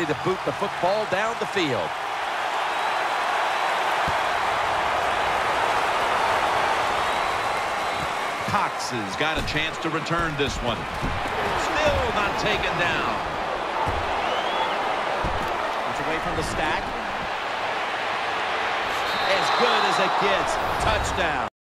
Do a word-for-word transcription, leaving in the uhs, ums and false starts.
ready to boot the football down the field. Cox has got a chance to return this one. Still not taken down. It's away from the stack. As good as it gets. Touchdown.